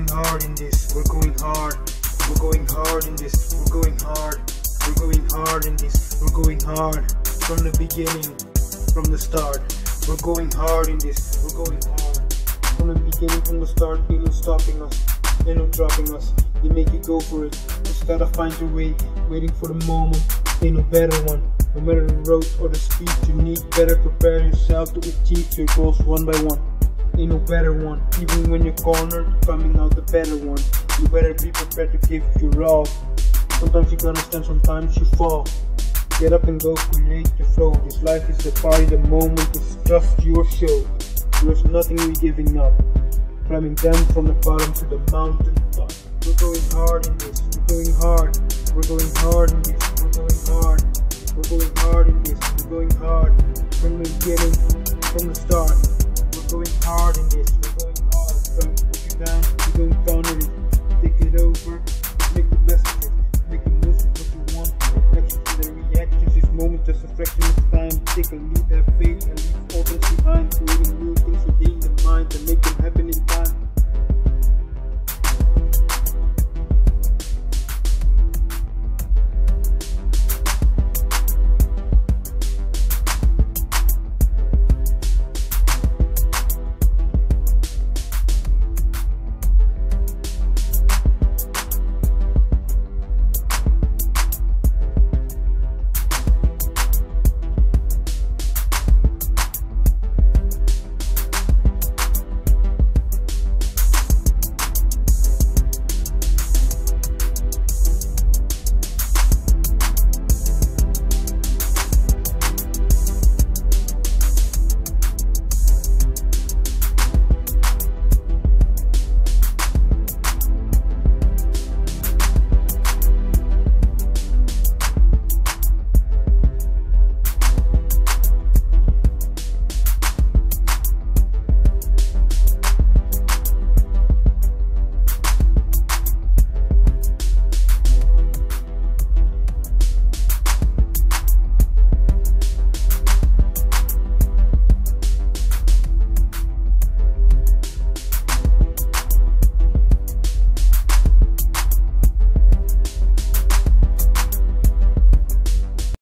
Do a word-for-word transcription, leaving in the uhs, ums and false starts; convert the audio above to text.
going hard in this, we're going hard. We're going hard in this, we're going hard. We're going hard in this, we're going hard. From the beginning, from the start. We're going hard in this, we're going hard. From the beginning, from the start, ain't no stopping us, ain't no dropping us. They make you go for it, just gotta find your way. Waiting for the moment, ain't no better one. No matter the road or the speed you need, better prepare yourself to achieve your goals one by one. Ain't no better one, even when you're cornered, coming out the better one. You better be prepared to give your all. Sometimes you're gonna stand, sometimes you fall. Get up and go, create your flow. This life is the party, the moment is just your show. There's nothing we're giving up. Climbing down from the bottom to the mountain top. We're going hard in this, we're going hard. We're going hard in this, we're going hard. We're going hard in this, we're going hard. From the beginning, from the start. We're going hard in this, we're going hard. Don't put you down, we're going to counter it. Take it over, make the best